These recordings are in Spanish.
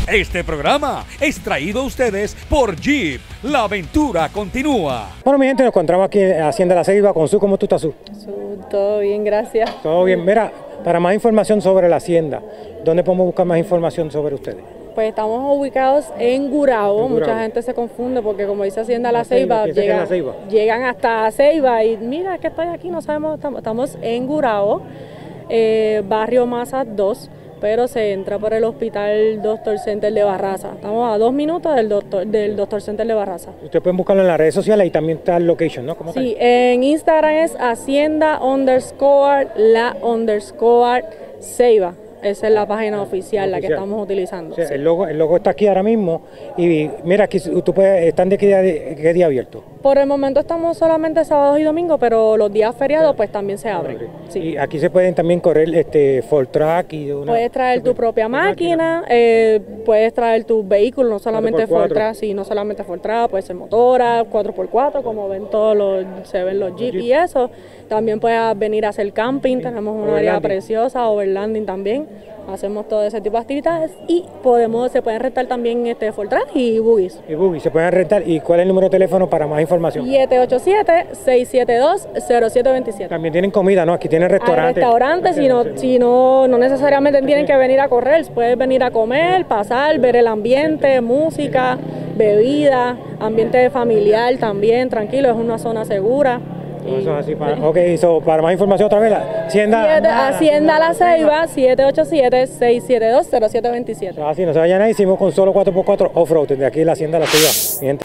Este programa es traído a ustedes por Jeep. La aventura continúa. Bueno, mi gente, nos encontramos aquí en Hacienda La Ceiba con Su. ¿Cómo tú estás, Su? Todo bien, gracias. Todo bien. Mira, para más información sobre la Hacienda, ¿dónde podemos buscar más información sobre ustedes? Pues estamos ubicados en Gurabo. Mucha gente se confunde porque como dice Hacienda La Ceiba, llegan hasta Ceiba y mira que estoy aquí, no sabemos, estamos en Gurabo, barrio Mazas 2, pero se entra por el Hospital Doctor Center de Barraza. Estamos a 2 minutos del Doctor Center de Barraza. Ustedes pueden buscarlo en las redes sociales y también está el location, ¿no? ¿Cómo sí, en Instagram es Hacienda_la_Ceiba. Esa es la página oficial, la que estamos utilizando. O sea, sí. el logo está aquí ahora mismo y mira, aquí ¿están de qué día abierto? Por el momento estamos solamente sábados y domingos, pero los días feriados pues también se abren. Sí. Y aquí se pueden también correr full track y puedes traer tu propia máquina, puedes traer tu vehículo, no solamente full track, sí, no solamente full track, puede ser motora, 4x4, como ven se ven los Jeep y eso. También puedes venir a hacer camping, tenemos una área preciosa, overlanding también. Hacemos todo ese tipo de actividades y se pueden rentar también full track y buggies. Y buggies se pueden rentar. ¿Y cuál es el número de teléfono para más información? 787-672-0727. También tienen comida, ¿no? Aquí tienen restaurantes. Restaurantes, si no necesariamente tienen que venir a correr, puedes venir a comer, pasar, ver el ambiente, música, bebida, ambiente familiar también, tranquilo, es una zona segura. Eso es así. Para más información otra vez, Hacienda La Ceiba, 787-672-0727. Así, no se vayan ahí, hicimos con solo 4x4 off-road, desde aquí la Hacienda La Ceiba. Bien.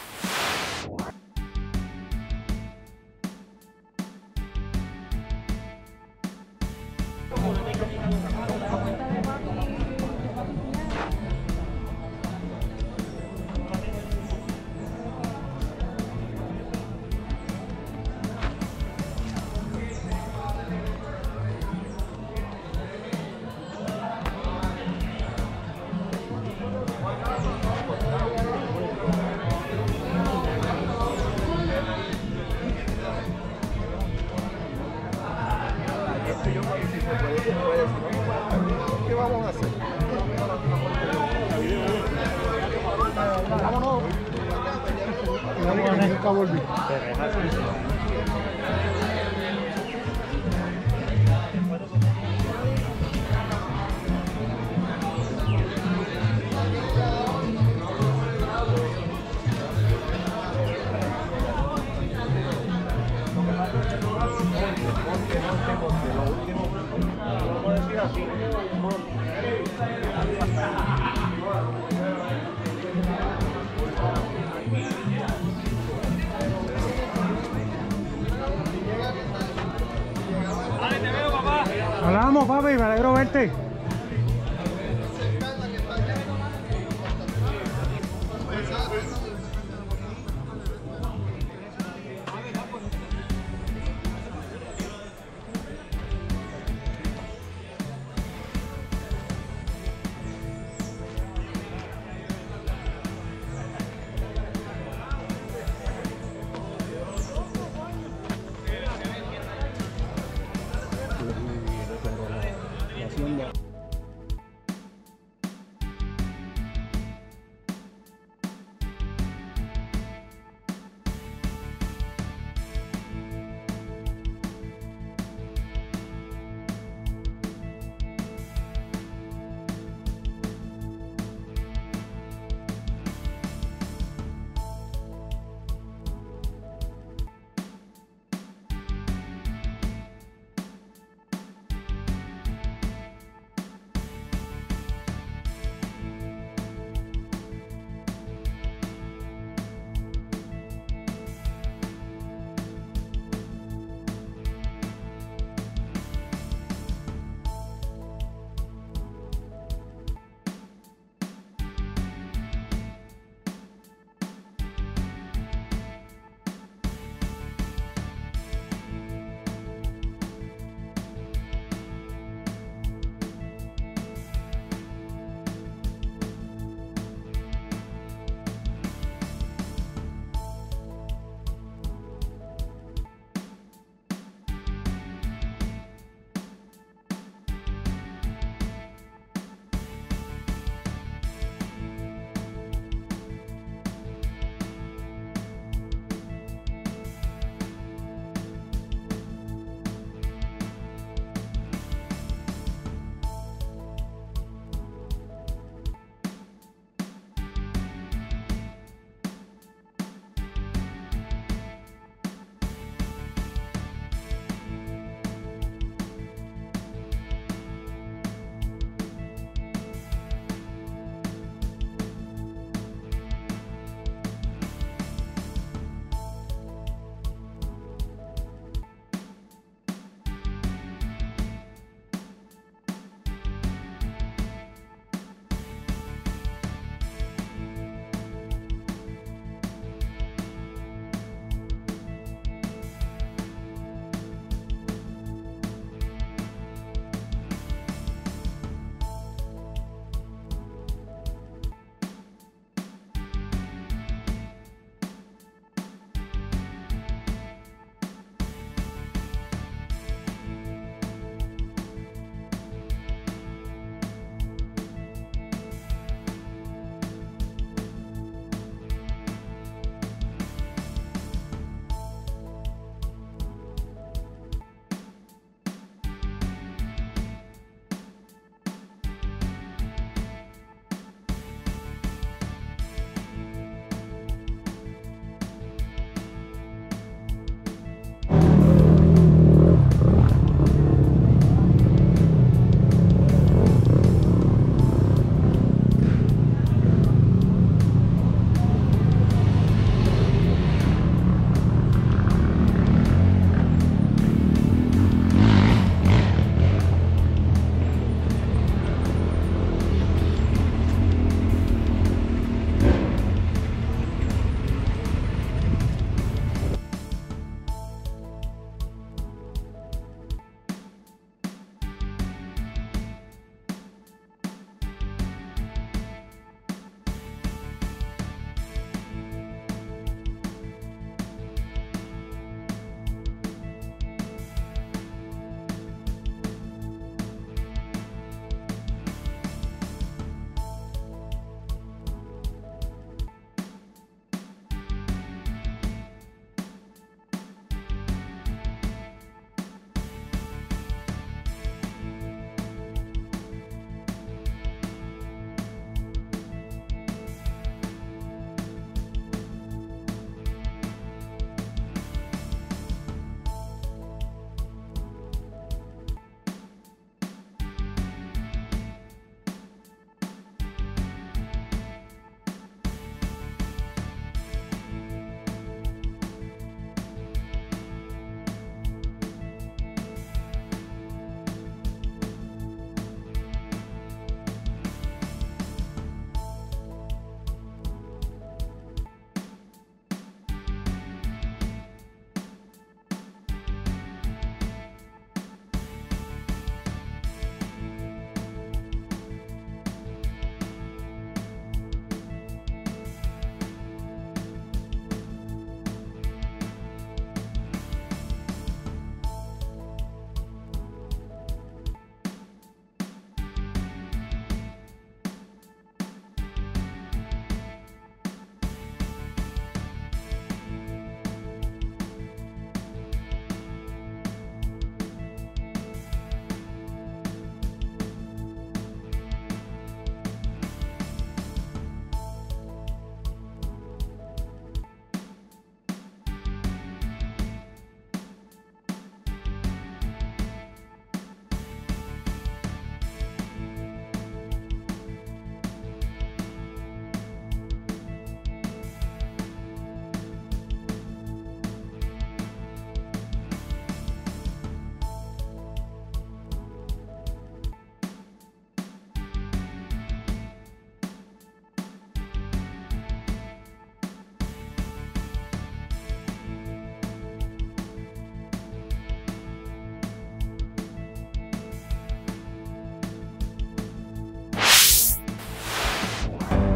¿Qué vamos a hacer? Vámonos. Nunca volví. Hablamos, papi, me alegro verte. Hacienda.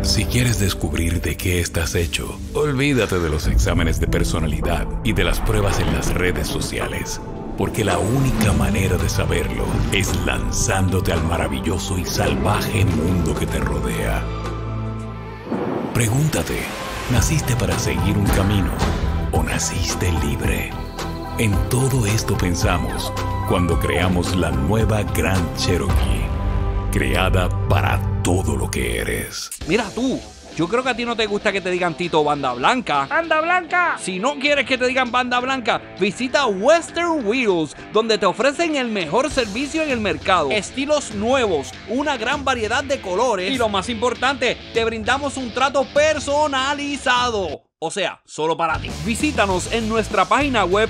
Si quieres descubrir de qué estás hecho, olvídate de los exámenes de personalidad y de las pruebas en las redes sociales, porque la única manera de saberlo es lanzándote al maravilloso y salvaje mundo que te rodea. Pregúntate, ¿naciste para seguir un camino o naciste libre? En todo esto pensamos cuando creamos la nueva Grand Cherokee, creada para todo lo que eres. Mira tú, yo creo que a ti no te gusta que te digan Tito Banda Blanca. ¡Banda Blanca! Si no quieres que te digan Banda Blanca, visita Western Wheels, donde te ofrecen el mejor servicio en el mercado. Estilos nuevos, una gran variedad de colores y lo más importante, te brindamos un trato personalizado. O sea, solo para ti. Visítanos en nuestra página web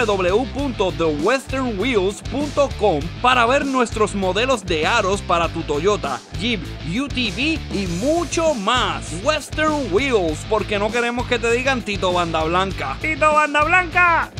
www.thewesternwheels.com para ver nuestros modelos de aros para tu Toyota, Jeep, UTV y mucho más. Western Wheels, porque no queremos que te digan Tito Banda Blanca. ¡Tito Banda Blanca!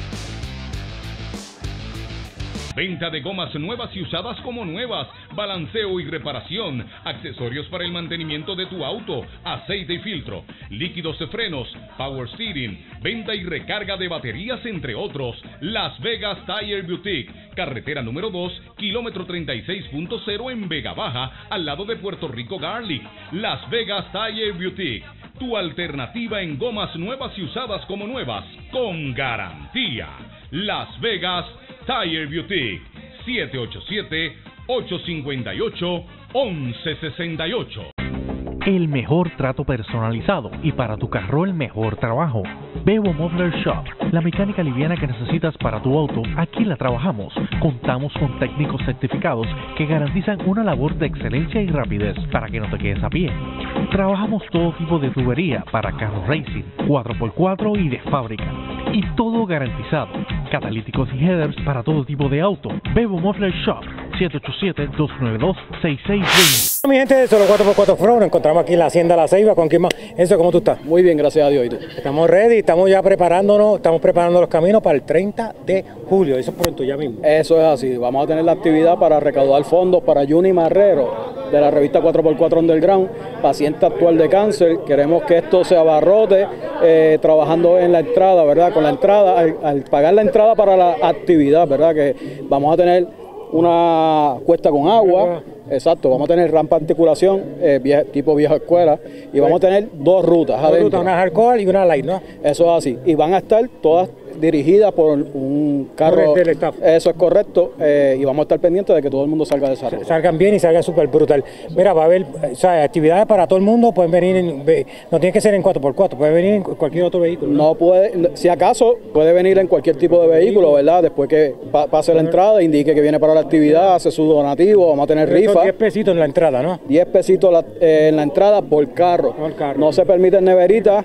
Venta de gomas nuevas y usadas como nuevas, balanceo y reparación, accesorios para el mantenimiento de tu auto, aceite y filtro, líquidos de frenos, power steering, venta y recarga de baterías, entre otros. Las Vegas Tire Boutique, carretera número 2, kilómetro 36.0 en Vega Baja, al lado de Puerto Rico Garlic. Las Vegas Tire Boutique, tu alternativa en gomas nuevas y usadas como nuevas, con garantía. Las Vegas Tire Boutique, 787-858-1168. El mejor trato personalizado y para tu carro el mejor trabajo. Bebo Muffler Shop, la mecánica liviana que necesitas para tu auto, aquí la trabajamos. Contamos con técnicos certificados que garantizan una labor de excelencia y rapidez para que no te quedes a pie. Trabajamos todo tipo de tubería para carros racing, 4x4 y de fábrica. Y todo garantizado. Catalíticos y headers para todo tipo de auto. Bebo Muffler Shop, 787-292-6620. Mi gente de Solo 4x4 Pro, nos encontramos aquí en la Hacienda La Ceiba. ¿Con quién más? Enzo, ¿cómo tú estás? Muy bien, gracias a Dios. ¿Y tú? Estamos ready, estamos ya preparándonos, estamos preparando los caminos para el 30 de julio. Eso es pronto, ya mismo. Eso es así. Vamos a tener la actividad para recaudar fondos para Juni Marrero, de la revista 4x4 Underground, paciente actual de cáncer. Queremos que esto se abarrote, trabajando en la entrada, ¿verdad? Con la entrada, al pagar la entrada para la actividad, ¿verdad? Que vamos a tener una cuesta con agua. Exacto, vamos a tener rampa de articulación, tipo vieja escuela, y vamos a tener dos rutas adentro. Una hardcore y una light, ¿no? Eso es así, y van a estar todas dirigidas por un carro del staff. Eso es correcto, y vamos a estar pendientes de que todo el mundo salga de esa ruta. Salgan bien y salgan súper brutal. Mira, va a haber, o sea, actividades para todo el mundo, pueden venir, no tiene que ser en 4x4, puede venir en cualquier otro vehículo. No puede, si acaso, puede venir en cualquier tipo de vehículo, ¿verdad? Después que pase la entrada, indique que viene para la actividad, hace su donativo, vamos a tener rifa. 10 pesitos en la entrada, ¿no? 10 pesitos en la entrada por carro. No se permiten neveritas,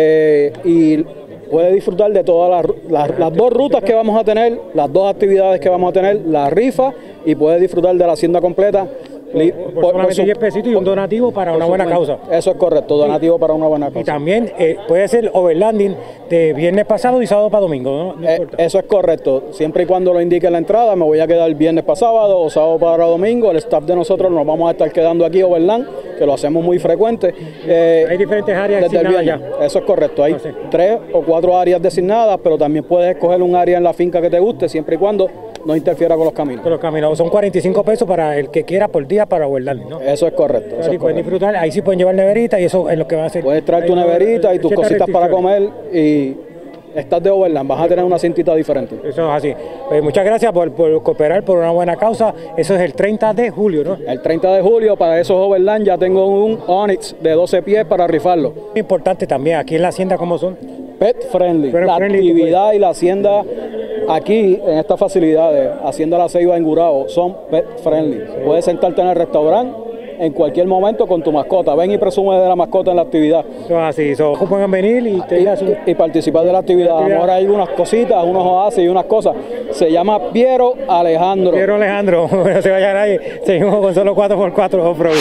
y puede disfrutar de todas las dos rutas que vamos a tener, las dos actividades que vamos a tener, la rifa, y puede disfrutar de la hacienda completa. Por solamente 10 pesitos y un donativo para una buena causa. Eso es correcto, donativo para una buena causa. Y también puede ser overlanding de viernes pasado y sábado para domingo, ¿no? No importa. Eso es correcto, siempre y cuando lo indique en la entrada. Me voy a quedar viernes para sábado o sábado para domingo. El staff de nosotros nos vamos a estar quedando aquí overland, que lo hacemos muy frecuente. Hay diferentes áreas designadas ya. Eso es correcto, hay 3 o 4 áreas designadas, pero también puedes escoger un área en la finca que te guste, siempre y cuando no interfiera con los caminos. Con los caminos, son 45 pesos para el que quiera por día para overlanding, ¿no? Eso es correcto. Eso es pueden disfrutar, ahí sí pueden llevar neverita y eso es lo que va a hacer. Puedes traer tu neverita y tus cositas para comer y estás de overland, vas a tener una cintita diferente. Eso es así. Pues muchas gracias por cooperar por una buena causa. Eso es el 30 de julio, ¿no? El 30 de julio, para esos overland ya tengo un Onix de 12 pies para rifarlo. Importante también, aquí en la hacienda, ¿cómo son? Pet friendly. La actividad y la hacienda aquí, en estas facilidades, Hacienda La Ceiba en Gurabo, son pet friendly. Puedes sentarte en el restaurante en cualquier momento con tu mascota. Ven y presume de la mascota en la actividad. Así, pueden venir y participar de la actividad. A lo mejor hay unas cositas, unos oasis y unas cosas. Se llama Piero Alejandro. Piero Alejandro, no se vaya nadie. Seguimos con Solo 4x4 Off-Road.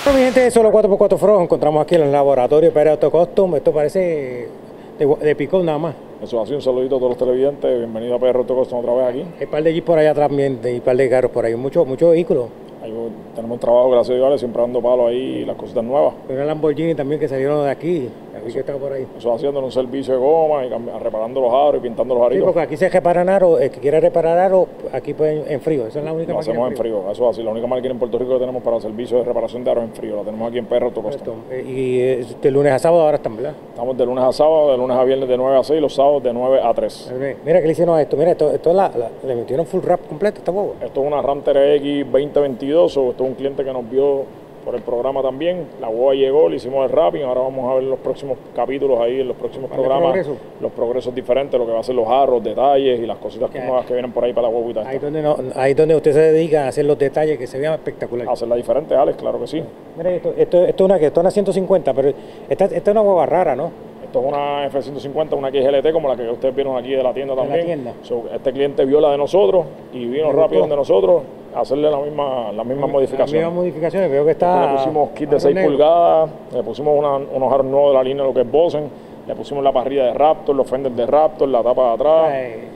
Bueno, mi gente de Solo 4x4 Fro, encontramos aquí en el laboratorio Pérez Auto Custom. Esto parece de pick-up nada más. Eso así, un saludito a todos los televidentes. Bienvenido a Pérez Auto Custom otra vez aquí. Hay un par de jeeps por allá también, y un par de carros por ahí, muchos vehículos. Tenemos un trabajo, gracias a Dios, siempre dando palo ahí, las cositas nuevas. Hay una Lamborghini también que salieron de aquí, que está por ahí. Eso haciendo un servicio de goma y reparando los aros y pintando los aritos. Sí, porque aquí se reparan aros, el que quiera reparar aros, aquí pueden en frío, esa es la única máquina. Lo hacemos en frío, eso así, la única máquina en Puerto Rico que tenemos para servicio de reparación de aros en frío, la tenemos aquí en Pérez Auto Custom. Y de lunes a sábado ahora están, ¿verdad? Estamos de lunes a sábado, de lunes a viernes de 9 a 6, los sábados de 9 a 3. Mira que le hicieron a esto, mira, esto le metieron full wrap completo, esta huevo. Esto es una Ram TRX 2022, esto es un cliente que nos vio por el programa también. La hueva llegó, le hicimos el wrapping, ahora vamos a ver los próximos capítulos ahí, en los próximos programas, los progresos diferentes, lo que va a ser los aros, detalles y las cositas nuevas que vienen por ahí para la huevita. Ahí donde usted se dedica a hacer los detalles que se vean espectaculares. A hacerla diferente, Alex, claro que sí. Mira, esto es una 150, pero esta es una hueva rara, ¿no? Esto es una F-150, una XLT como la que ustedes vieron aquí de la tienda también. Este cliente vio la de nosotros y vino rápido donde nosotros a hacerle las mismas modificaciones. Las mismas modificaciones, veo que está... Le pusimos kit de 6 pulgadas, le pusimos unos aros nuevos de la línea, lo que es Bosen, le pusimos la parrilla de Raptor, los fenders de Raptor, la tapa de atrás.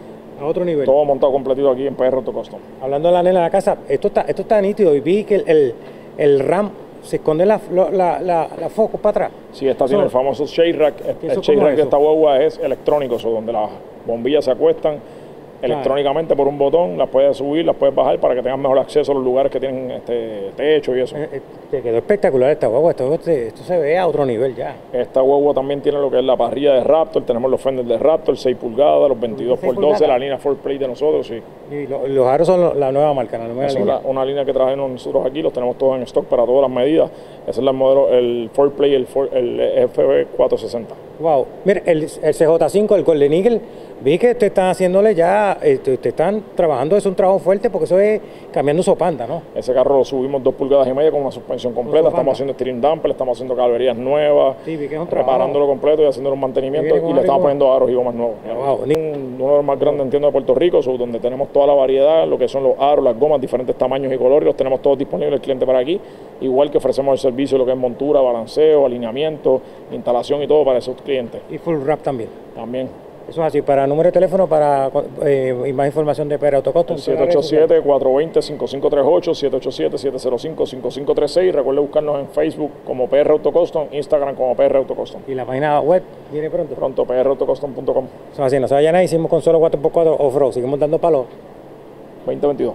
A otro nivel. Todo montado completito aquí en Pérez Auto Custom. Hablando de la nena de la casa, esto está nítido y vi que el RAM se esconde la foco para atrás. Sí, está haciendo el famoso shade rack. El shade rack de esta guagua es electrónico, donde las bombillas se acuestan electrónicamente por un botón, las puedes subir, las puedes bajar para que tengas mejor acceso a los lugares que tienen techo y eso. Te quedó espectacular esta guagua, esto se ve a otro nivel ya. Esta guagua también tiene lo que es la parrilla de Raptor, tenemos los fenders de Raptor, 6 pulgadas, los 22x12, la línea 4Play de nosotros, sí. Y los aros son la nueva marca, la nueva línea. Una línea que trajimos nosotros aquí, los tenemos todos en stock para todas las medidas. Ese es el modelo, el 4Play, el FB460. Wow, mire, el CJ5, el Golden Eagle, vi que te están haciéndole ya, te están trabajando, es un trabajo fuerte porque eso es cambiando sopanda, ¿no? Ese carro lo subimos 2,5 pulgadas con una suspensión completa, estamos haciendo steering damper, estamos haciendo calverías nuevas, preparándolo completo y haciendo un mantenimiento y le estamos poniendo aros y gomas nuevos. Wow. Uno de los más grandes, entiendo, de Puerto Rico, donde tenemos toda la variedad, lo que son los aros, las gomas, diferentes tamaños y colores, los tenemos todos disponibles el cliente para aquí, igual que ofrecemos el servicio, lo que es montura, balanceo, alineamiento, instalación y todo para esos clientes. Y full wrap también. También. Eso es así, para número de teléfono, para más información de Pérez Auto Custom. 787-420-5538, 787-705-5536. Recuerde buscarnos en Facebook como PR Auto Custom, Instagram como PR Auto Custom. ¿Y la página web viene pronto? Pronto, prautocustom.com. Eso es así, no se vayan ahí, hicimos con solo 4x4 off-road, seguimos dando palos. 2022.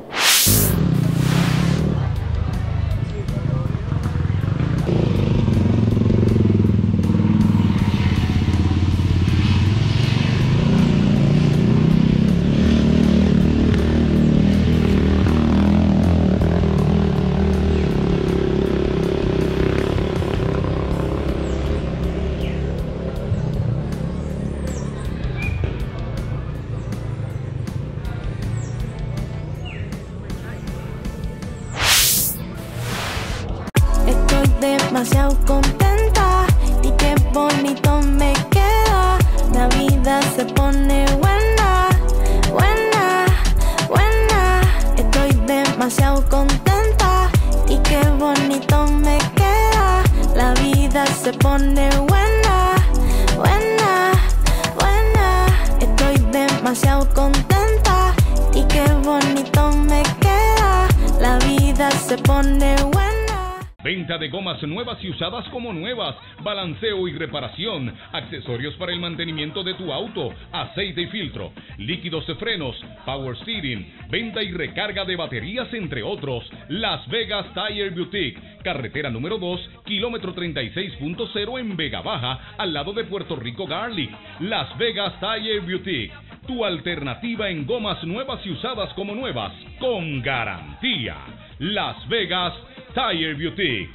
Demasiado contenta y qué bonito me queda. La vida se pone buena, buena, buena. Estoy demasiado contenta y qué bonito me queda. La vida se pone buena, buena, buena. Estoy demasiado contenta y qué bonito me queda. La vida se pone buena. Venta de gomas nuevas y usadas como nuevas, balanceo y reparación, accesorios para el mantenimiento de tu auto, aceite y filtro, líquidos de frenos, power steering, venta y recarga de baterías, entre otros. Las Vegas Tire Boutique, carretera número 2, kilómetro 36.0 en Vega Baja, al lado de Puerto Rico Garlic. Las Vegas Tire Boutique, tu alternativa en gomas nuevas y usadas como nuevas, con garantía. Las Vegas Tire Boutique,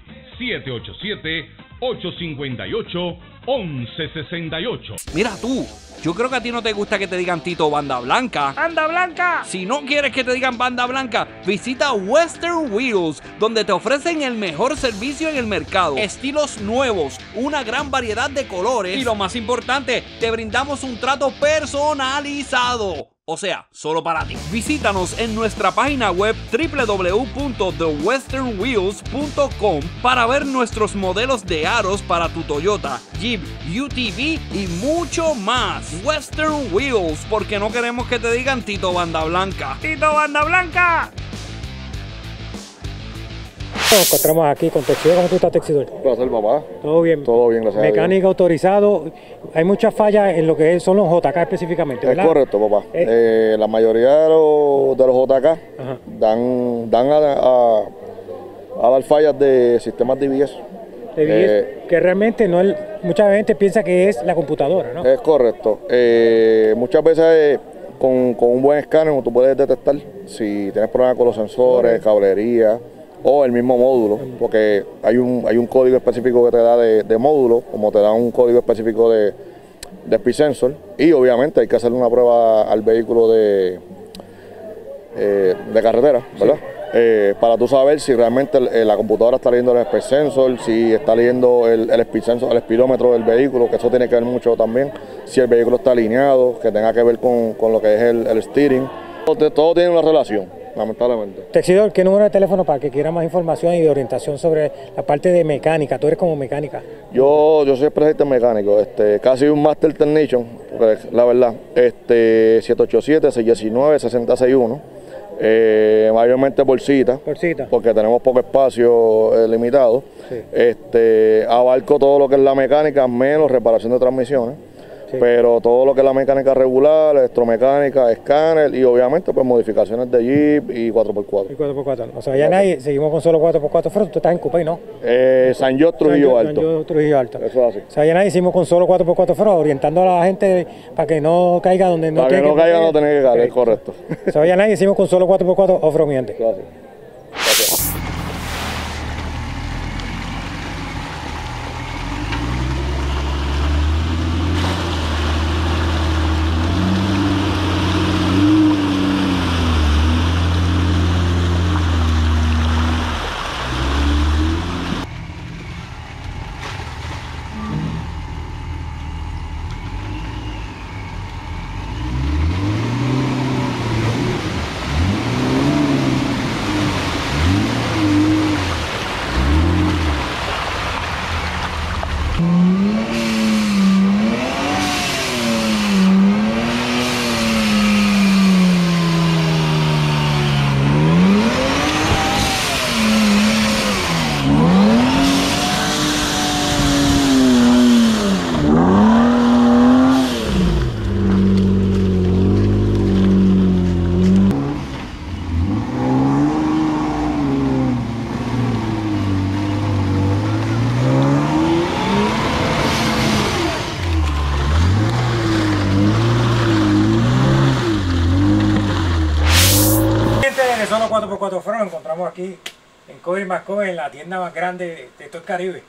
787-858-1168. Mira tú, yo creo que a ti no te gusta que te digan Tito Banda Blanca. ¡Banda Blanca! Si no quieres que te digan Banda Blanca, visita Western Wheels, donde te ofrecen el mejor servicio en el mercado. Estilos nuevos, una gran variedad de colores y lo más importante, te brindamos un trato personalizado. O sea, solo para ti. Visítanos en nuestra página web www.thewesternwheels.com para ver nuestros modelos de aros para tu Toyota, Jeep, UTV y mucho más. Western Wheels, porque no queremos que te digan Tito Banda Blanca. ¡Tito Banda Blanca! Nos encontramos aquí con Texidor. ¿Cómo tú estás, Texidor? Placer, papá. Todo bien. Todo bien, gracias a Dios. Mecánico autorizado. Hay muchas fallas en lo que son los JK específicamente, ¿verdad? Es correcto, papá. La mayoría de los JK dan a dar fallas de sistemas de IBS. Que realmente no es, mucha gente piensa que es la computadora, ¿no? Es correcto. Muchas veces con un buen escáner tú puedes detectar si tienes problemas con los sensores, cablería o el mismo módulo, porque hay un código específico que te da de módulo, como te da un código específico de speed sensor, y obviamente hay que hacerle una prueba al vehículo de carretera, ¿verdad? Sí. Para tú saber si realmente la computadora está leyendo el speed sensor, si está leyendo el speed sensor, el speedómetro del vehículo, que eso tiene que ver mucho también, si el vehículo está alineado, que tenga que ver con lo que es el steering. Todo tiene una relación, lamentablemente. Texidor, ¿qué número de teléfono para que quiera más información y de orientación sobre la parte de mecánica? Tú eres como mecánica. Yo soy especialista en mecánico, casi un Master Technician, la verdad. 787-619-6061. Mayormente por cita, porque tenemos poco espacio limitado. Sí. Abarco todo lo que es la mecánica, menos reparación de transmisiones. Sí. Pero todo lo que es la mecánica regular, electromecánica, escáner y obviamente pues modificaciones de Jeep y 4x4. Y 4x4. O sea, ya nadie, seguimos con solo 4x4 frenos. Tú estás en Coupé, ¿no? San Jorge, Trujillo Alto. San Jorge, Trujillo Alto. Eso es así. O sea, ya nadie hicimos con solo 4x4 frenos, orientando a la gente para que no caiga donde no tiene que caer. Para que no caiga, no tiene que caer, es correcto. O sea, ya nadie hicimos con solo 4x4 off-road, mi gente. Eso es así. Gracias. Solo 4x4 frenos encontramos aquí en Cobre Mascó, en la tienda más grande de todo el Caribe.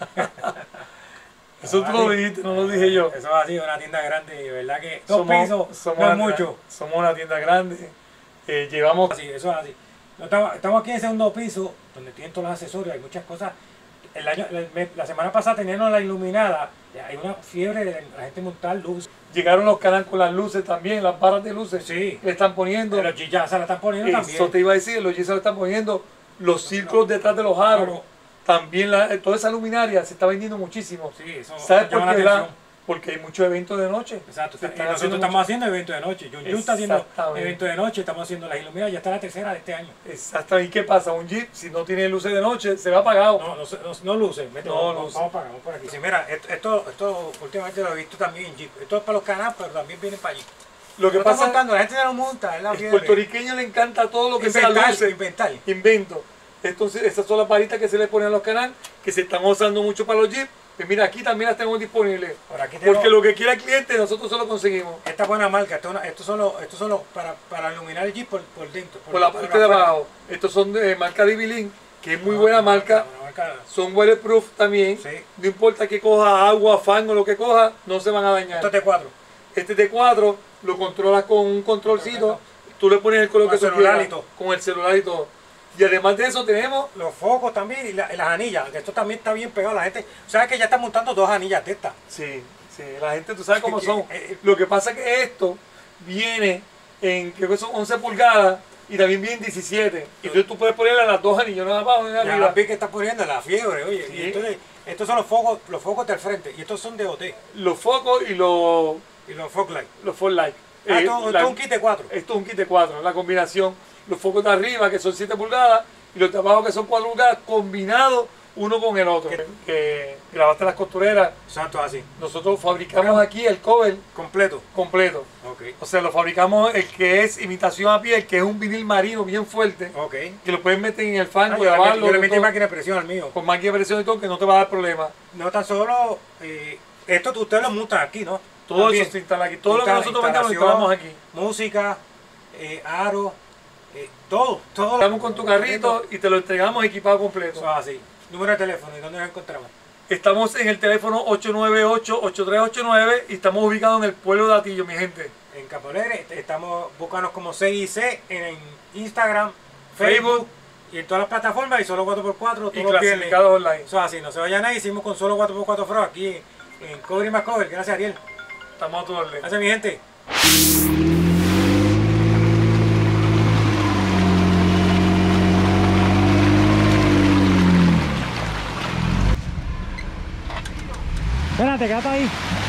Eso tú lo dijiste, no lo dije yo. Eso es así, una tienda grande, de verdad que 2 pisos no es mucho. Somos una tienda grande, llevamos... Así, eso es así. Estamos aquí en el segundo piso, donde tienen todos los accesorios, hay muchas cosas. La semana pasada teníamos la iluminada, hay una fiebre de la gente montar luz. Llegaron los canales con las luces también, las barras de luces. Sí. Le están poniendo. Los G ya se la están poniendo también. Eso te iba a decir, los G se lo están poniendo. Los círculos detrás de los aros. También toda esa luminaria se está vendiendo muchísimo. Sí, eso ¿sabes por qué? Porque hay muchos eventos de noche. Exacto. Nosotros estamos haciendo eventos de noche. Jun está haciendo eventos de noche, estamos haciendo las iluminadas. Ya está la tercera de este año. Exactamente. ¿Y qué pasa? Un Jeep, si no tiene luces de noche, se va apagado. No luces. Vamos por aquí. Sí, mira, esto últimamente lo he visto también en Jeep. Esto es para los canales, pero también vienen para allí. Lo que pasa es que la gente ya lo monta. El puertorriqueño le encanta todo lo que sea luces. Invento. Entonces, esas son las varitas que se le ponen a los canales, que se están usando mucho para los Jeep. Pues mira, aquí también las tenemos disponibles. Porque lo que quiera el cliente, nosotros se lo conseguimos. Esta buena marca, estos son los para iluminar el Jeep por dentro. Por la parte de abajo. Estos son de marca Divilin, que es muy buena marca. Son weatherproof también. Sí. No importa que coja agua, fango, lo que coja, no se van a dañar. Este T4. Este T4 lo controlas con un controlcito. Tú le pones el color que tú quieras. Con el celular y todo. Y además de eso tenemos los focos también y las anillas. Esto también está bien pegado. La gente, ¿sabes que ya están montando 2 anillas de estas? Sí, sí. La gente, tú sabes cómo son. Lo que pasa es que esto viene creo que son 11 pulgadas y también vienen 17. Y entonces tú puedes ponerle a las dos anillos, no abajo ni arriba. La que está poniendo la fiebre, oye. Sí. Y entonces, estos son los focos del frente y estos son de OT. Los focos y los fog light. Los fog light. Esto es un kit de 4. Esto es un kit de 4, la combinación. Los focos de arriba que son 7 pulgadas y los de abajo que son 4 pulgadas combinados uno con el otro. Que grabaste las costureras. Exacto, así. Nosotros fabricamos aquí el cover completo. Okay. O sea, lo fabricamos el que es imitación a pie, el que es un vinil marino bien fuerte. Okay. Que lo pueden meter en el fango, grabarlo. Yo le metí máquina de presión al mío. Con máquina de presión y todo, que no te va a dar problema. No tan solo, esto ustedes lo montan aquí, ¿no? Todo eso se instala aquí. Todo lo que nosotros vendamos lo instalamos aquí. Música, aro, todo. Estamos con tu carrito y te lo entregamos equipado completo. Eso es así. Número de teléfono, ¿y dónde nos encontramos? Estamos en el teléfono 898-8389 y estamos ubicados en el pueblo de Atillo, mi gente. En Capoleire, búscanos como CIC en Instagram, Facebook y en todas las plataformas y solo 4x4. Y clasificados online. Eso es así, no se vayan ahí, hicimos con solo 4x4 Fro aquí en Cover y más Cover. Gracias, Ariel. Estamos a tu orden. Gracias, mi gente. Espérate, quédate ahí.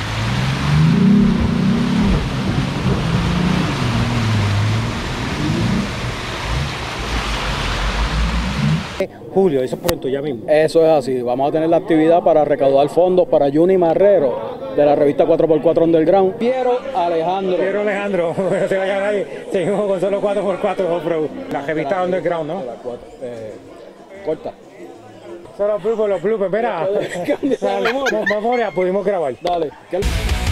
Julio, eso es pronto, ya mismo. Eso es así, vamos a tener la actividad para recaudar fondos para Juni Marrero de la revista 4x4 Underground. Piero Alejandro, no se vaya nadie, seguimos con solo 4x4 Off-Road. La revista Underground, ¿no? Corta. Son los bloopers, mira. Memoria, pudimos grabar. Dale.